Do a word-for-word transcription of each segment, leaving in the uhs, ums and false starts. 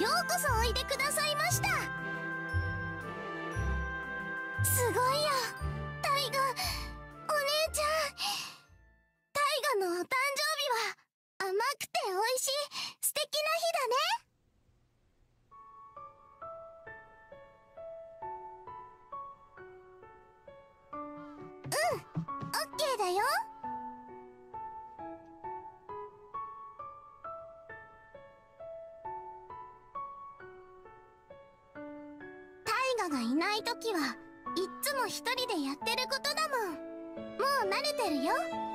ようこそおいでくださいました。すごいよタイガ。お姉ちゃん、タイガのお誕生日は甘くて美味しい素敵な日だね。うん、オッケーだよ。タイガがいないときはいっつも一人でやってることだもん。もう慣れてるよ。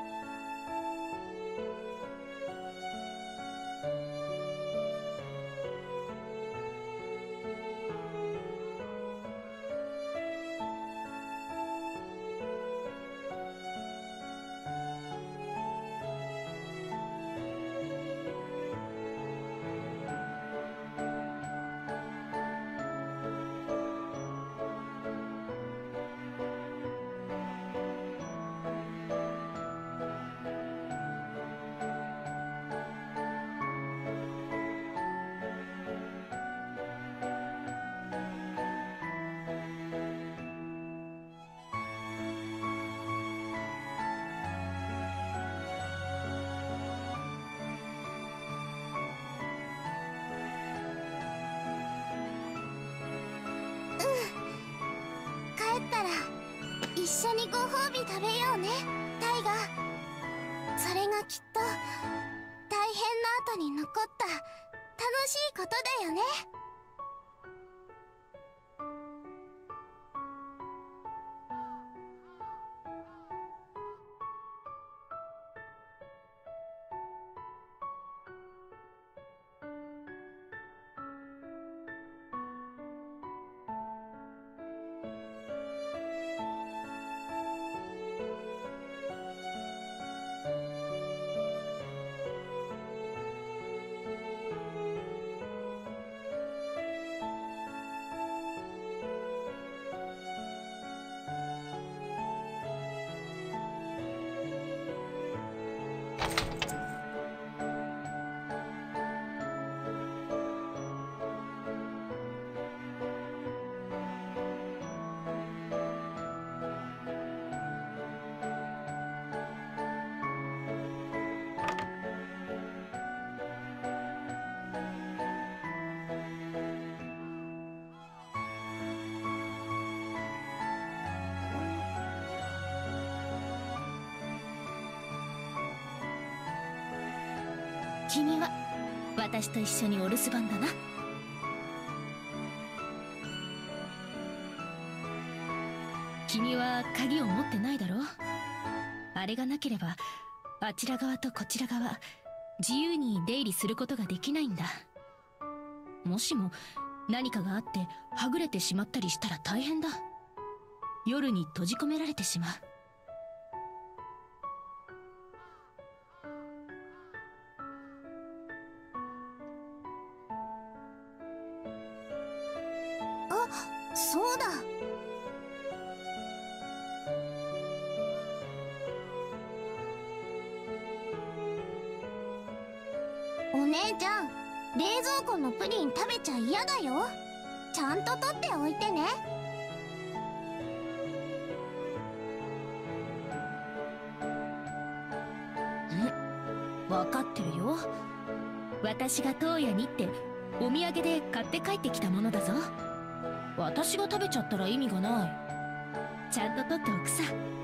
帰ったら一緒にご褒美食べようねタイガ。それがきっと大変な後に残った楽しいことだよね。 君は私と一緒にお留守番だな。君は鍵を持ってないだろう。あれがなければあちら側とこちら側自由に出入りすることができないんだ。もしも何かがあってはぐれてしまったりしたら大変だ。夜に閉じ込められてしまう。 あ、そうだ。お姉ちゃん、冷蔵庫のプリン食べちゃ嫌だよ。ちゃんと取っておいてね。 うん、分かってるよ。私が東野にってお土産で買って帰ってきたものだぞ。私が食べちゃったら意味がない。ちゃんと取っておくさ。